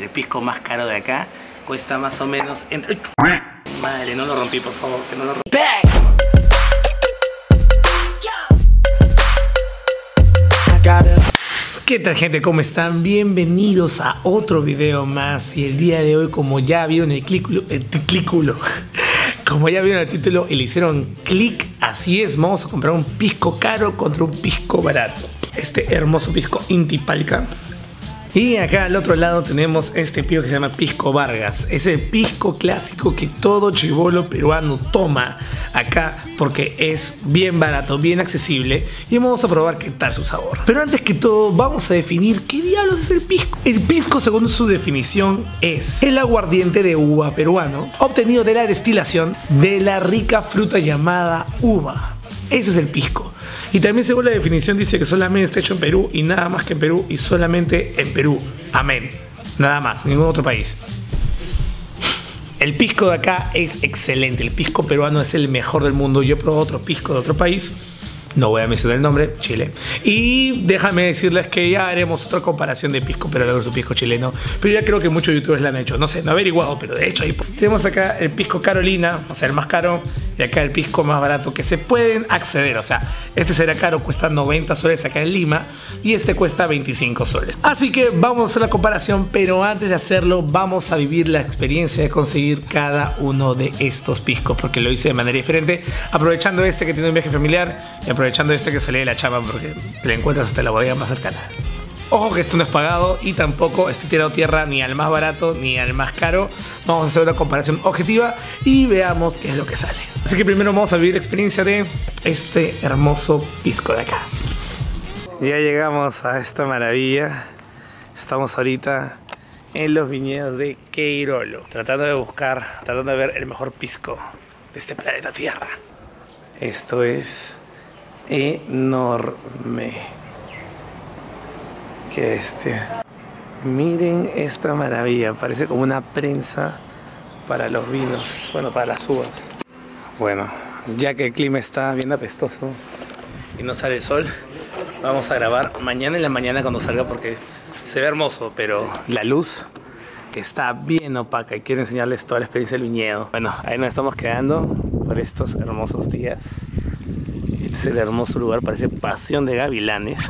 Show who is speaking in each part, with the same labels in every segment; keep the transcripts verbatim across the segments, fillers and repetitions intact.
Speaker 1: El pisco más caro de acá cuesta más o menos en... Madre, no lo rompí, por favor, que no lo rompí. ¿Qué tal, gente? ¿Cómo están? Bienvenidos a otro video más. Y el día de hoy, como ya vieron el clículo, el clículo, como ya vieron el título y le hicieron clic, así es, vamos a comprar un pisco caro contra un pisco barato. Este hermoso pisco Inti Palka. Y acá al otro lado tenemos este pisco que se llama Pisco Vargas. Es el pisco clásico que todo chibolo peruano toma acá porque es bien barato, bien accesible. Y vamos a probar qué tal su sabor. Pero antes que todo vamos a definir qué diablos es el pisco. El pisco, según su definición, es el aguardiente de uva peruano obtenido de la destilación de la rica fruta llamada uva. Eso es el pisco. Y también, según la definición, dice que solamente está hecho en Perú y nada más que en Perú y solamente en Perú. Amén. Nada más, ningún otro país. El pisco de acá es excelente. El pisco peruano es el mejor del mundo. Yo he probado otro pisco de otro país. No voy a mencionar el nombre, Chile. Y déjame decirles que ya haremos otra comparación de pisco peruano versus pisco chileno. Pero ya creo que muchos youtubers la han hecho. No sé, no he averiguado, pero de hecho ahí tenemos acá el pisco Carolina, o sea, el más caro. Y acá el pisco más barato que se pueden acceder. O sea, este será caro, cuesta noventa soles acá en Lima. Y este cuesta veinticinco soles. Así que vamos a hacer la comparación. Pero antes de hacerlo, vamos a vivir la experiencia de conseguir cada uno de estos piscos. Porque lo hice de manera diferente. Aprovechando este que tiene un viaje familiar. Y aprovechando este que salí de la chamba porque te lo encuentras hasta la bodega más cercana. Ojo que esto no es pagado y tampoco estoy tirando tierra ni al más barato ni al más caro. Vamos a hacer una comparación objetiva y veamos qué es lo que sale. Así que primero vamos a vivir la experiencia de este hermoso pisco de acá. Ya llegamos a esta maravilla. Estamos ahorita en los viñedos de Queirolo, tratando de buscar, tratando de ver el mejor pisco de este planeta Tierra. Esto es enorme. Que este. Miren esta maravilla. Parece como una prensa para los vinos. Bueno, para las uvas. Bueno, ya que el clima está bien apestoso y no sale el sol, vamos a grabar mañana en la mañana cuando salga porque se ve hermoso, pero la luz está bien opaca y quiero enseñarles toda la experiencia del viñedo. Bueno, ahí nos estamos quedando por estos hermosos días. Este es el hermoso lugar, parece pasión de gavilanes.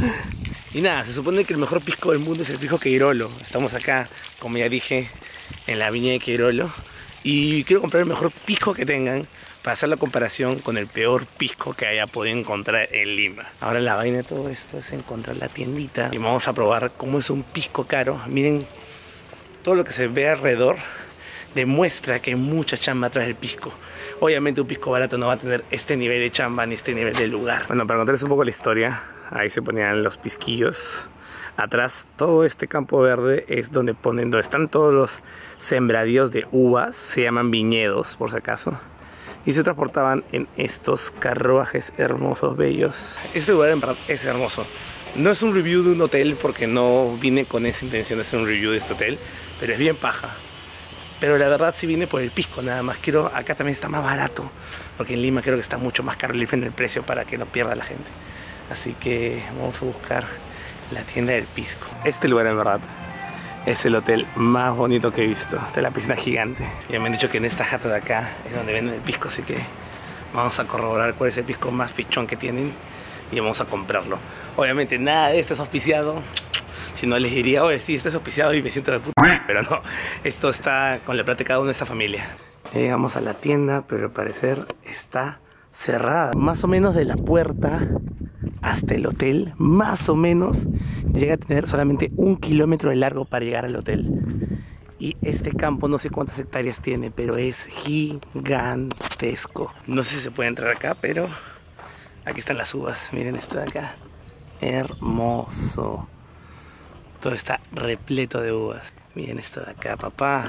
Speaker 1: Y nada, se supone que el mejor pisco del mundo es el pisco Queirolo. Estamos acá, como ya dije, en la viña de Queirolo. Y quiero comprar el mejor pisco que tengan para hacer la comparación con el peor pisco que haya podido encontrar en Lima. Ahora la vaina de todo esto es encontrar la tiendita. Y vamos a probar cómo es un pisco caro. Miren, todo lo que se ve alrededor demuestra que hay mucha chamba atrás del pisco. Obviamente un pisco barato no va a tener este nivel de chamba ni este nivel de lugar. Bueno, para contarles un poco la historia, ahí se ponían los pisquillos. Atrás, todo este campo verde es donde ponen, donde están todos los sembradíos de uvas. Se llaman viñedos, por si acaso. Y se transportaban en estos carruajes hermosos, bellos. Este lugar en verdad es hermoso. No es un review de un hotel porque no vine con esa intención de hacer un review de este hotel, pero es bien paja. Pero la verdad sí viene por el pisco nada más. Quiero, acá también está más barato, porque en Lima creo que está mucho más caro en el precio para que no pierda la gente. Así que vamos a buscar la tienda del pisco. Este lugar en verdad es el hotel más bonito que he visto. Está la piscina gigante. Ya me han dicho que en esta jata de acá es donde venden el pisco, así que vamos a corroborar cuál es el pisco más fichón que tienen y vamos a comprarlo. Obviamente nada de esto es auspiciado. Si no les diría, oye, sí, esto es auspiciado y me siento de puta. Pero no, esto está con la plata de cada uno de esta familia. Llegamos a la tienda, pero al parecer está cerrada. Más o menos de la puerta hasta el hotel, más o menos, llega a tener solamente un kilómetro de largo para llegar al hotel. Y este campo no sé cuántas hectáreas tiene, pero es gigantesco. No sé si se puede entrar acá, pero aquí están las uvas. Miren esto de acá. Hermoso. Todo está repleto de uvas. Miren esto de acá, papá.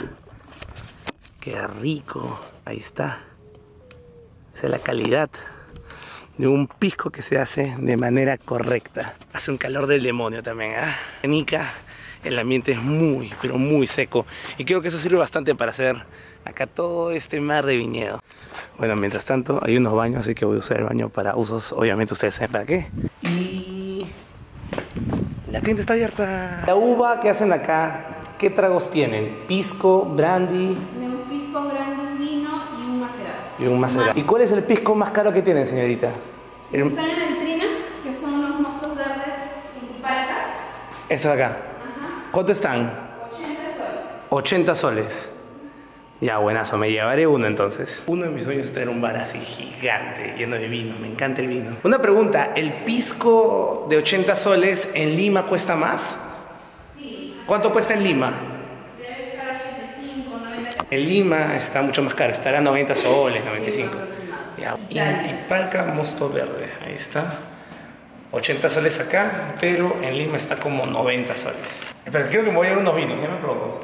Speaker 1: Qué rico. Ahí está. Esa es la calidad de un pisco que se hace de manera correcta. Hace un calor del demonio también, ¿eh? En Ica el ambiente es muy, pero muy seco. Y creo que eso sirve bastante para hacer acá todo este mar de viñedo. Bueno, mientras tanto hay unos baños, así que voy a usar el baño para usos, obviamente ustedes saben para qué. Y la tienda está abierta. La uva que hacen acá ¿Qué tragos tienen? Pisco, brandy.
Speaker 2: Tenemos pisco, brandy, vino y un macerado.
Speaker 1: Y un macerado. ¿Y cuál es el pisco más caro que tienen, señorita? El...
Speaker 2: Están en la vitrina, que son los mostos verdes Intipalca.
Speaker 1: Eso de acá.
Speaker 2: Ajá.
Speaker 1: ¿Cuánto están?
Speaker 2: ochenta soles.
Speaker 1: ochenta soles. Ya, buenazo, me llevaré uno entonces. Uno de mis sueños es tener un bar así gigante, lleno de vino. Me encanta el vino. Una pregunta, ¿el pisco de ochenta soles en Lima cuesta más?
Speaker 2: Sí.
Speaker 1: ¿Cuánto cuesta en Lima?
Speaker 2: Debe estar ochenta y cinco, noventa.
Speaker 1: En Lima está mucho más caro, estará noventa soles, noventa y cinco. Ya, Intipalca Mosto Verde, ahí está. ochenta soles acá, pero en Lima está como noventa soles. Pero creo que me voy a llevar unos vinos, ya me provoco.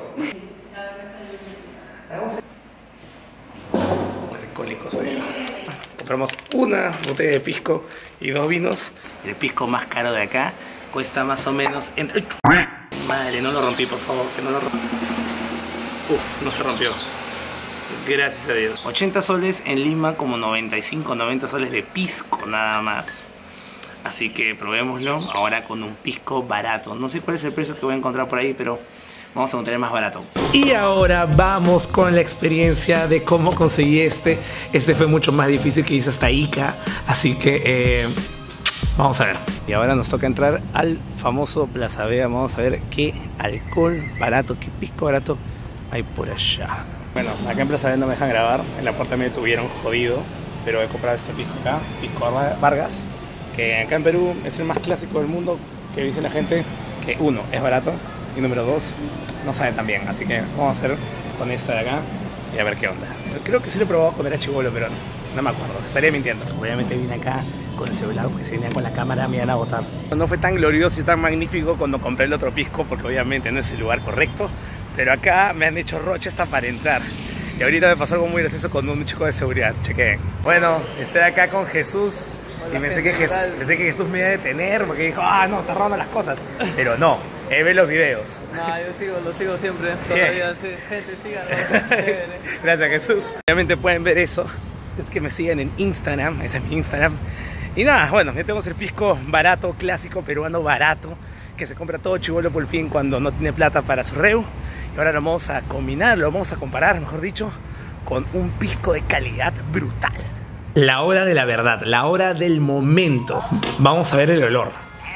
Speaker 1: Alcohólico soy yo. Compramos una botella de pisco y dos vinos. El pisco más caro de acá cuesta más o menos entre... Madre, no lo rompí, por favor, que no lo rompí. Uf, no se rompió. Gracias a Dios. ochenta soles en Lima, como noventa y cinco, noventa soles de pisco nada más. Así que probémoslo ahora con un pisco barato. No sé cuál es el precio que voy a encontrar por ahí, pero vamos a encontrar más barato. Y ahora vamos con la experiencia de cómo conseguí este. Este fue mucho más difícil que hice hasta Ica. Así que eh, vamos a ver. Y ahora nos toca entrar al famoso Plaza Vea. Vamos a ver qué alcohol barato, qué pisco barato hay por allá. Bueno, acá en Plaza Vea no me dejan grabar. En la puerta me tuvieron jodido. Pero he comprado este pisco acá, pisco Vargas, que acá en Perú es el más clásico del mundo, que dice la gente que uno, es barato, y número dos, no sabe tan bien. Así que vamos a hacer con esta de acá y a ver qué onda. Creo que sí lo he probado cuando era chibolo, pero no, no me acuerdo, estaría mintiendo. Obviamente vine acá con el celular, porque si venía con la cámara me iban a botar. No fue tan glorioso y tan magnífico cuando compré el otro pisco, porque obviamente no es el lugar correcto, pero acá me han hecho roche hasta para entrar. Y ahorita me pasó algo muy gracioso con un chico de seguridad, chequeen. Bueno, estoy acá con Jesús. Hola, y pensé que, Jesús, pensé que Jesús me iba a detener porque dijo, ah, no, está robando las cosas. Pero no, él ve los videos.
Speaker 3: No, yo sigo, lo sigo siempre, todavía. Sí, gente, síganlo.
Speaker 1: Gracias, Jesús. Obviamente pueden ver eso. Es que me sigan en Instagram, ese es mi Instagram. Y nada, bueno, ya tenemos el pisco barato, clásico, peruano barato, que se compra todo chibolo por fin cuando no tiene plata para su reu. Y ahora lo vamos a combinar, lo vamos a comparar, mejor dicho, con un pisco de calidad brutal. La hora de la verdad, la hora del momento. Vamos a ver el olor.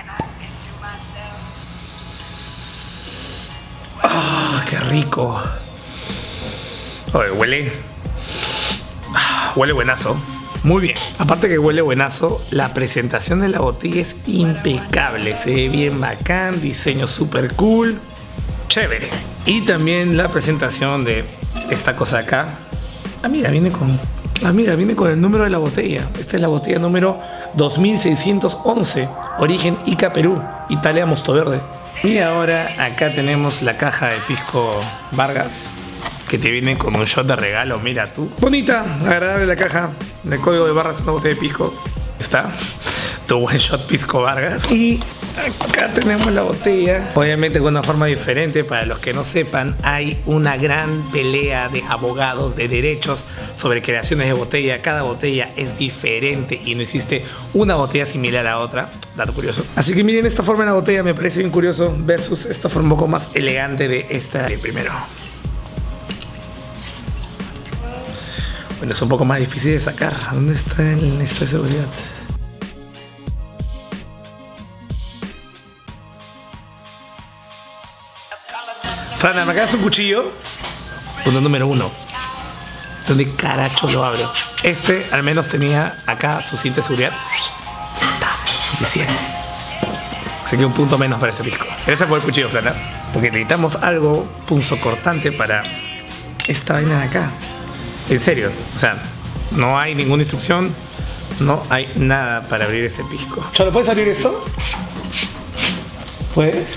Speaker 1: ¡Ah, qué rico! Oye, huele... Ah, huele buenazo. Muy bien. Aparte que huele buenazo, la presentación de la botella es impecable. Se ve bien bacán, diseño súper cool. Chévere. Y también la presentación de esta cosa de acá. Ah, mira, viene con... Ah, mira, viene con el número de la botella. Esta es la botella número dos mil seiscientos once. Origen Ica, Perú. Italia, Mosto Verde. Y ahora acá tenemos la caja de pisco Vargas, que te viene con un shot de regalo. Mira tú. Bonita, agradable la caja. El código de barras, una botella de pisco. Está. Tu buen shot pisco Vargas. Y acá tenemos la botella. Obviamente con una forma diferente. Para los que no sepan, hay una gran pelea de abogados de derechos sobre creaciones de botella. Cada botella es diferente y no existe una botella similar a otra. Dato curioso. Así que miren esta forma de la botella, me parece bien curioso, versus esta forma un poco más elegante de esta de primero. Bueno, es un poco más difícil de sacar. ¿Dónde está el esto de seguridad? Fran, ¿me quedas un cuchillo? Punto número uno. ¿Dónde caracho lo abro? Este al menos tenía acá su cinta de seguridad. Está suficiente. Así que un punto menos para este pisco. Gracias por el cuchillo, Fran, porque necesitamos algo punzocortante para esta vaina de acá. En serio, o sea, no hay ninguna instrucción, no hay nada para abrir este pisco. ¿Solo puedes abrir esto? ¿Puedes?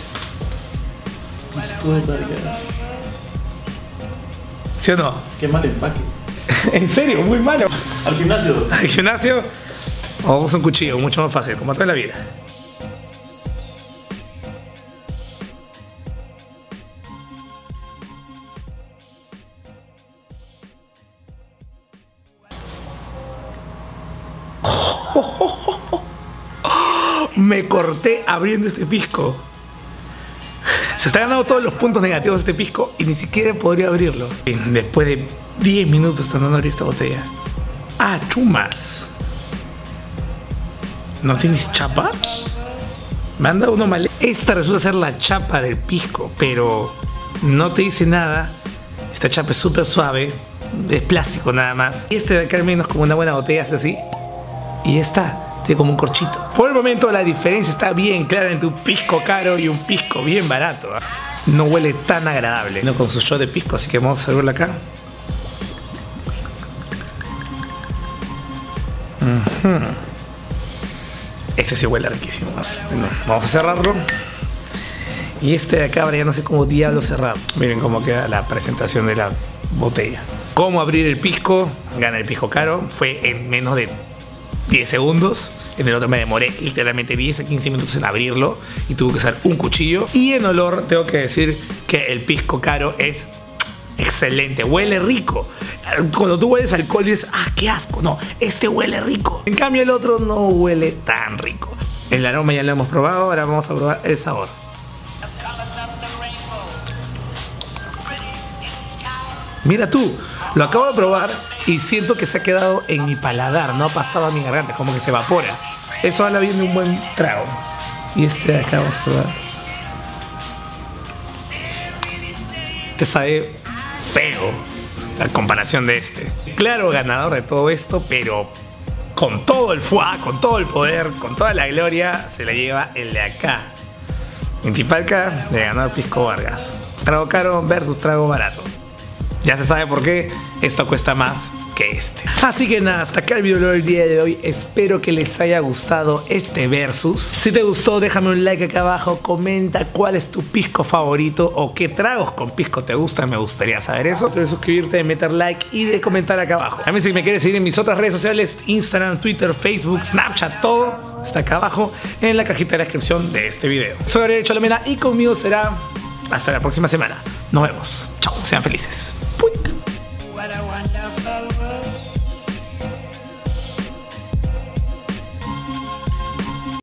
Speaker 1: ¿Sí o no?
Speaker 4: Qué mal empaque.
Speaker 1: En serio, muy malo.
Speaker 4: Al gimnasio.
Speaker 1: Al gimnasio. O vamos a un cuchillo, mucho más fácil, como toda la vida. Me corté abriendo este pisco. Se está ganando todos los puntos negativos de este pisco y ni siquiera podría abrirlo. Después de diez minutos están dando esta botella. Ah, chumas. ¿No tienes chapa? Me han dado uno mal. Esta resulta ser la chapa del pisco, pero no te dice nada. Esta chapa es súper suave, es plástico nada más. Y este de acá al menos como una buena botella, hace así. Y esta tiene como un corchito. Por el momento la diferencia está bien clara entre un pisco caro y un pisco bien barato. No huele tan agradable. No con su shot de pisco, así que vamos a servirlo acá. Uh-huh. Este sí huele riquísimo. Bueno, vamos a cerrarlo. Y este de acá ahora ya no sé cómo diablo cerrar. Miren cómo queda la presentación de la botella. Cómo abrir el pisco. Gana el pisco caro. Fue en menos de diez segundos. En el otro me demoré literalmente diez a quince minutos en abrirlo y tuve que usar un cuchillo. Y en olor tengo que decir que el pisco caro es excelente, huele rico. Cuando tú hueles alcohol dices, ah, qué asco. No, este huele rico. En cambio el otro no huele tan rico. El aroma ya lo hemos probado, ahora vamos a probar el sabor. Mira tú, lo acabo de probar y siento que se ha quedado en mi paladar, no ha pasado a mi garganta, como que se evapora. Eso habla bien de un buen trago. Y este de acá vamos a probar. Este sabe feo a comparación de este. Claro, ganador de todo esto, pero con todo el fuá, con todo el poder, con toda la gloria, se la lleva el de acá. Intipalca de ganar Pisco Vargas. Trago caro versus trago barato. Ya se sabe por qué esto cuesta más que este. Así que nada, hasta acá el video del día de hoy. Espero que les haya gustado este versus. Si te gustó, déjame un like acá abajo. Comenta cuál es tu pisco favorito o qué tragos con pisco te gustan. Me gustaría saber eso. No olvides suscribirte, de meter like y de comentar acá abajo. También si me quieres seguir en mis otras redes sociales, Instagram, Twitter, Facebook, Snapchat, todo está acá abajo en la cajita de la descripción de este video. Soy Gabriel Cholomena y conmigo será hasta la próxima semana. Nos vemos. Chao, sean felices. What a wonderful world.